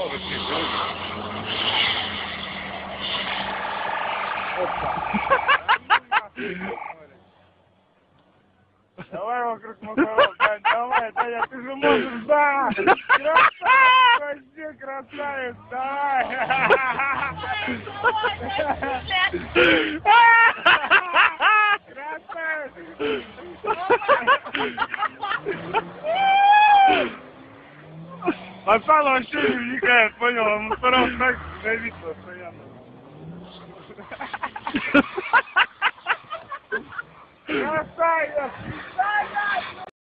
Давай вокруг моего, давай, Таня, ты же можешь, да! Красавец, красавец, давай! Красавец! Пацан вообще не вникает, понял? Он старался так давить постоянно. Красавец! Красавец!